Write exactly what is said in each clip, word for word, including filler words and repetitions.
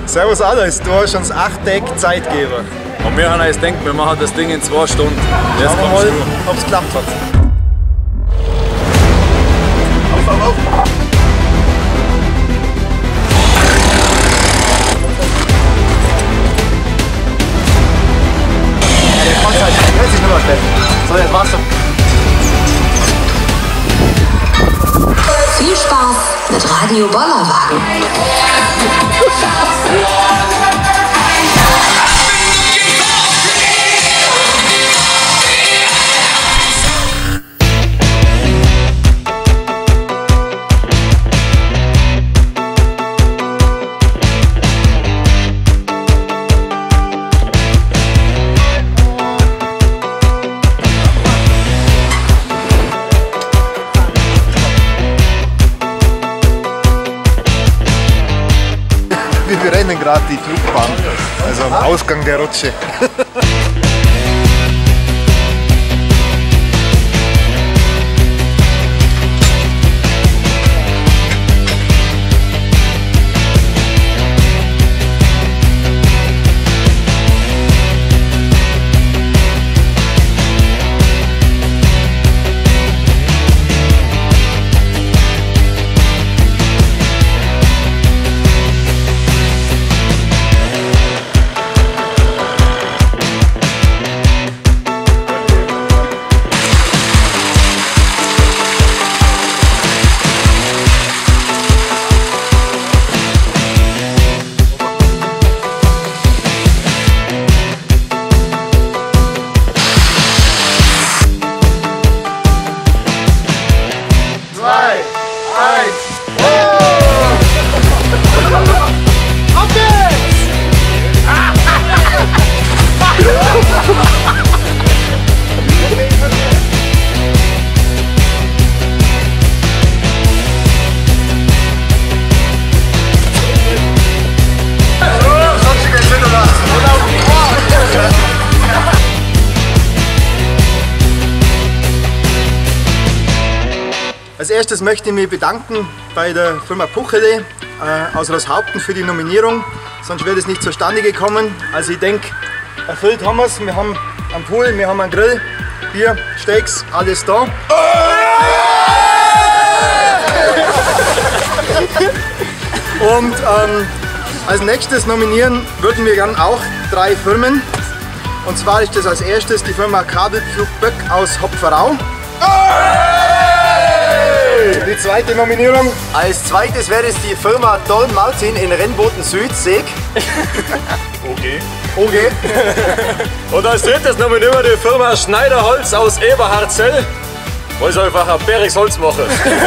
Servus alles, du hast uns acht Tage Zeit gegeben. Und wir haben uns gedacht, wir machen das Ding in zwei Stunden. Jetzt schauen wir mal, ob es geklappt hat. Auf, auf, auf! Der kommt halt, der hält sich nur noch stellen. So, jetzt war's schon. Viel Spaß mit Radio Bollerwagen. Wir rennen gerade die Flugbahn, also am Ausgang der Rutsche. Als erstes möchte ich mich bedanken bei der Firma Puchele äh, aus Roßhaupten für die Nominierung, sonst wäre das nicht zustande gekommen. Also ich denke, erfüllt haben wir es. Wir haben einen Pool, wir haben einen Grill, Bier, Steaks, alles da. Und ähm, als nächstes nominieren würden wir gerne auch drei Firmen. Und zwar ist das als erstes die Firma Kabelpflug Böck aus Hopferau. Die zweite Nominierung. Als zweites wäre es die Firma Doll Martin in Rennboten Süd, Seeg. Okay. Okay. Und als drittes nominieren wir die Firma Schneiderholz aus Eberhardzell, weil sie einfach ein bäriges Holz machen.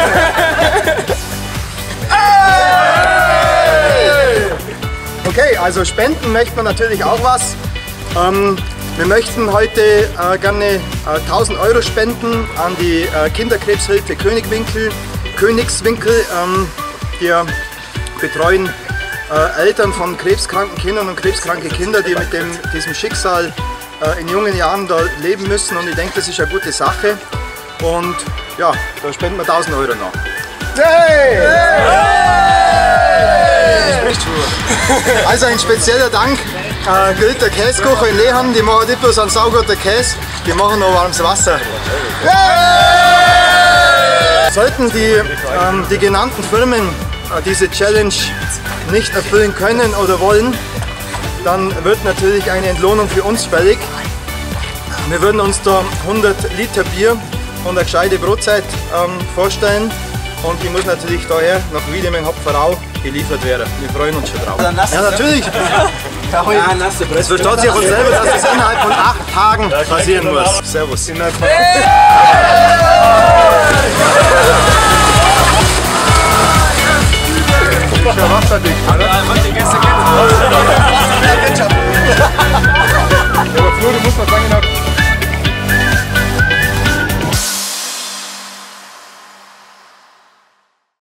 Okay, also spenden möchte man natürlich auch was. Ähm, wir möchten heute äh, gerne äh, tausend Euro spenden an die äh, Kinderkrebshilfe Königwinkel, Königswinkel. Ähm, wir betreuen äh, Eltern von krebskranken Kindern und krebskranke Kinder, die mit dem, diesem Schicksal äh, in jungen Jahren da leben müssen. Und ich denke, das ist eine gute Sache. Und ja, da spenden wir tausend Euro noch. Hey! Hey! Also ein spezieller Dank äh, gilt der Käsekocher in Leham. Die machen nicht bloß einen sauguten Käse, die machen noch warmes Wasser. Hey! Sollten die, ähm, die genannten Firmen äh, diese Challenge nicht erfüllen können oder wollen, dann wird natürlich eine Entlohnung für uns fällig. Wir würden uns da hundert Liter Bier und eine gescheite Brotzeit ähm, vorstellen. Und die muss natürlich daher nach Wiedemann Hopferau geliefert werden. Wir freuen uns schon drauf. Ja, natürlich. Es versteht sich von selber, dass das innerhalb von acht Tagen passieren muss. Servus. Innerhalb von Wasserdick, oder?